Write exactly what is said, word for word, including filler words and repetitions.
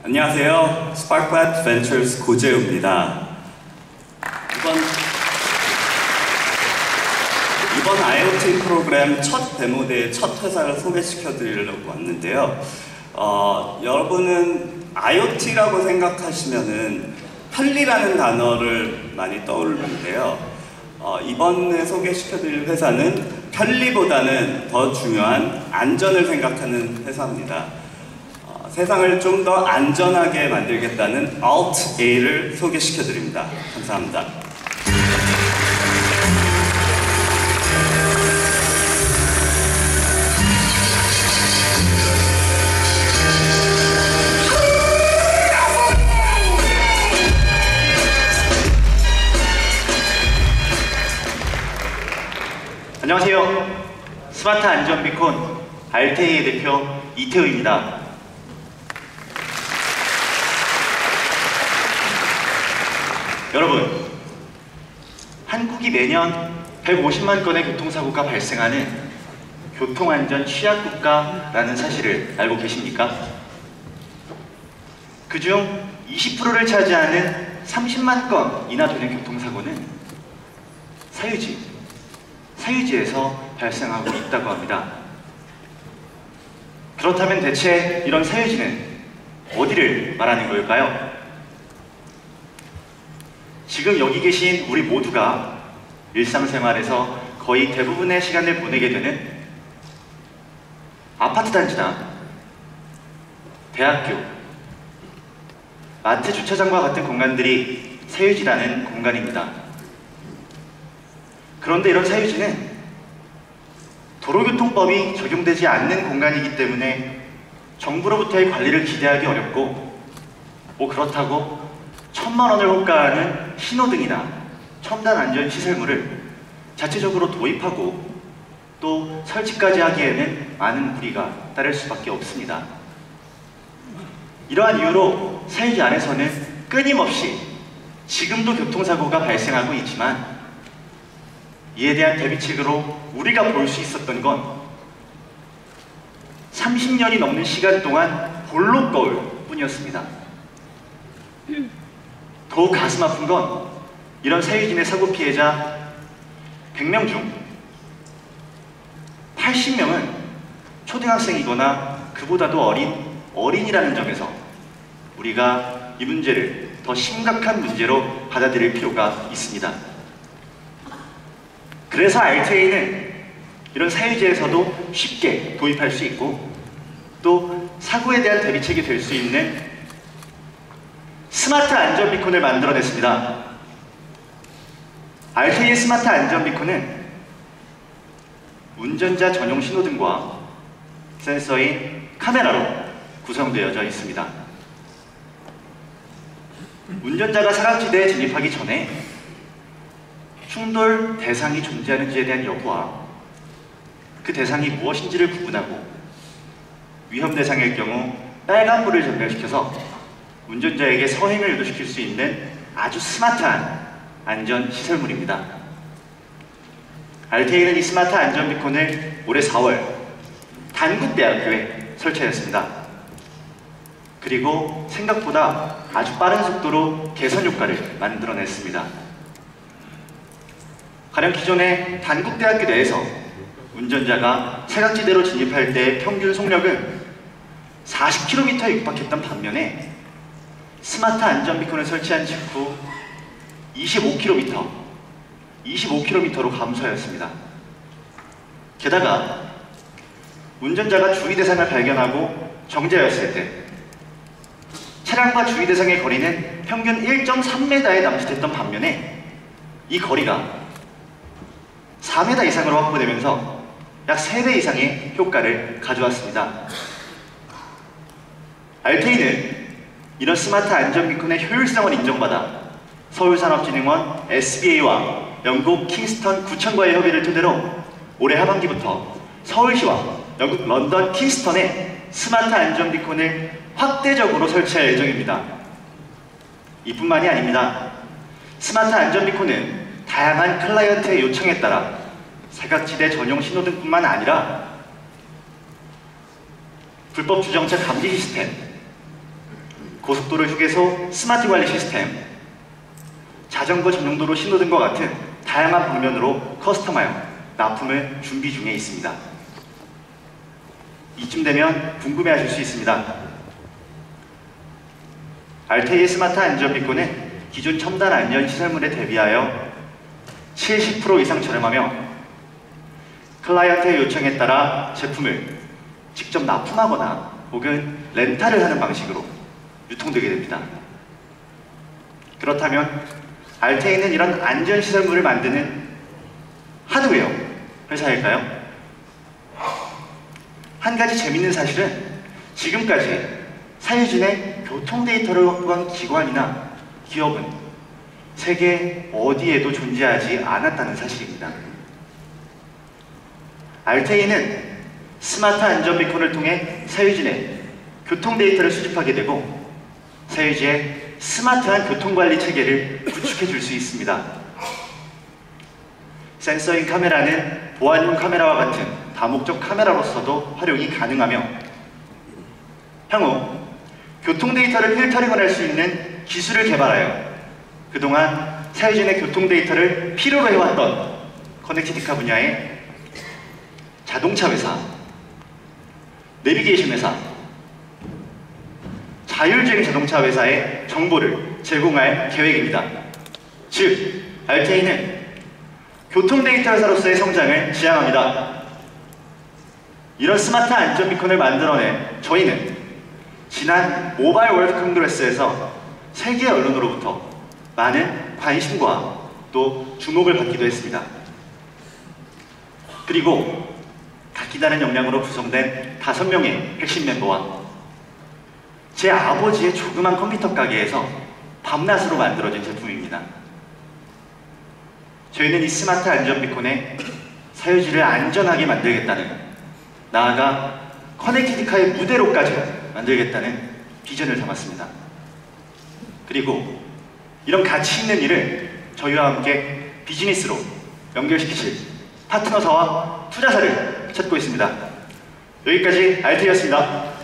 안녕하세요. 스파크랩 벤처스 고재우입니다. 이번, 이번 아이오티 프로그램 첫 데모대의 첫 회사를 소개시켜 드리려고 왔는데요. 어, 여러분은 아이오티라고 생각하시면은 편리라는 단어를 많이 떠올리는데요. 어, 이번에 소개시켜 드릴 회사는 편리보다는 더 중요한 안전을 생각하는 회사입니다. 세상을 좀 더 안전하게 만들겠다는 Alt-A를 소개시켜 드립니다. 감사합니다. 안녕하세요. 스마트 안전 비콘 알테이의 대표 이태우입니다. 여러분, 한국이 매년 백오십만 건의 교통사고가 발생하는 교통안전 취약국가라는 사실을 알고 계십니까? 그중 이십 퍼센트를 차지하는 삼십만 건이나 되는 교통사고는 사유지, 사유지에서 발생하고 있다고 합니다. 그렇다면 대체 이런 사유지는 어디를 말하는 걸까요? 지금 여기 계신 우리 모두가 일상생활에서 거의 대부분의 시간을 보내게 되는 아파트 단지나 대학교, 마트 주차장과 같은 공간들이 사유지라는 공간입니다. 그런데 이런 사유지는 도로교통법이 적용되지 않는 공간이기 때문에 정부로부터의 관리를 기대하기 어렵고, 뭐 그렇다고 천만 원을 호가하는 신호등이나 첨단 안전시설물을 자체적으로 도입하고 또 설치까지 하기에는 많은 무리가 따를 수밖에 없습니다. 이러한 이유로 사유지 안에서는 끊임없이 지금도 교통사고가 발생하고 있지만, 이에 대한 대비책으로 우리가 볼 수 있었던 건 삼십 년이 넘는 시간 동안 볼록거울 뿐이었습니다. 더욱 가슴 아픈 건 이런 사유진의 사고 피해자 백 명 중 팔십 명은 초등학생이거나 그보다도 어린 어린이라는 점에서 우리가 이 문제를 더 심각한 문제로 받아들일 필요가 있습니다. 그래서 알테이는 이런 사유지에서도 쉽게 도입할 수 있고 또 사고에 대한 대비책이 될 수 있는 스마트 안전 비콘을 만들어냈습니다. 알테이의 스마트 안전 비콘은 운전자 전용 신호등과 센서인 카메라로 구성되어져 있습니다. 운전자가 사각지대에 진입하기 전에 충돌 대상이 존재하는지에 대한 여부와 그 대상이 무엇인지를 구분하고 위험 대상일 경우 빨간불을 전달시켜서 운전자에게 서행을 유도시킬 수 있는 아주 스마트한 안전시설물입니다. 알테이는 이 스마트 안전 비콘을 올해 사월 단국대학교에 설치하였습니다. 그리고 생각보다 아주 빠른 속도로 개선 효과를 만들어냈습니다. 가령 기존의 단국대학교 내에서 운전자가 사각지대로 진입할 때 평균 속력은 사십 킬로미터에 육박했던 반면에 스마트 안전 비콘을 설치한 직후 이십오 킬로미터, 이십오 킬로미터로 감소하였습니다. 게다가 운전자가 주의 대상을 발견하고 정지하였을 때 차량과 주의 대상의 거리는 평균 일 점 삼 미터에 남짓했던 반면에 이 거리가 사 미터 이상으로 확보되면서 약 세 배 이상의 효과를 가져왔습니다. 알테이는 이런 스마트 안전 비콘의 효율성을 인정받아 서울산업진흥원 에스비에이와 영국 킹스턴 구청과의 협의를 토대로 올해 하반기부터 서울시와 영국 런던 킹스턴에 스마트 안전 비콘을 확대적으로 설치할 예정입니다. 이뿐만이 아닙니다. 스마트 안전 비콘은 다양한 클라이언트의 요청에 따라 사각지대 전용 신호등뿐만 아니라 불법 주정차 감지 시스템, 고속도로 휴게소 스마트 관리 시스템, 자전거 전용도로 신호등과 같은 다양한 방면으로 커스터마요 납품을 준비 중에 있습니다. 이쯤 되면 궁금해하실 수 있습니다. 알테이의 스마트 안전비코는 기존 첨단 안전 시설물에 대비하여 칠십 퍼센트 이상 저렴하며 클라이언트의 요청에 따라 제품을 직접 납품하거나 혹은 렌탈을 하는 방식으로 유통되게 됩니다. 그렇다면 알테이는 이런 안전시설물을 만드는 하드웨어 회사일까요? 한 가지 재밌는 사실은 지금까지 사유진의 교통 데이터를 확보한 기관이나 기업은 세계 어디에도 존재하지 않았다는 사실입니다. 알테이는 스마트 안전비콘을 통해 사유진의 교통 데이터를 수집하게 되고 사유지의 스마트한 교통관리 체계를 구축해 줄 수 있습니다. 센서인 카메라는 보안용 카메라와 같은 다목적 카메라로서도 활용이 가능하며 향후 교통 데이터를 필터링을 할 수 있는 기술을 개발하여 그동안 사유진의 교통 데이터를 필요로 해왔던 커넥티카 분야의 자동차 회사, 내비게이션 회사, 자율주행 자동차 회사에 정보를 제공할 계획입니다. 즉, 알테이는 교통 데이터 회사로서의 성장을 지향합니다. 이런 스마트 안전 비콘을 만들어낸 저희는 지난 모바일 월드 콩그레스에서 세계 언론으로부터 많은 관심과 또 주목을 받기도 했습니다. 그리고 각기 다른 역량으로 구성된 다섯 명의 핵심 멤버와 제 아버지의 조그만 컴퓨터 가게에서 밤낮으로 만들어진 제품입니다. 저희는 이 스마트 안전 비콘에 사유지를 안전하게 만들겠다는, 나아가 커넥티카의 무대로까지 만들겠다는 비전을 담았습니다. 그리고 이런 가치 있는 일을 저희와 함께 비즈니스로 연결시키실 파트너사와 투자사를 찾고 있습니다. 여기까지 알테이였습니다.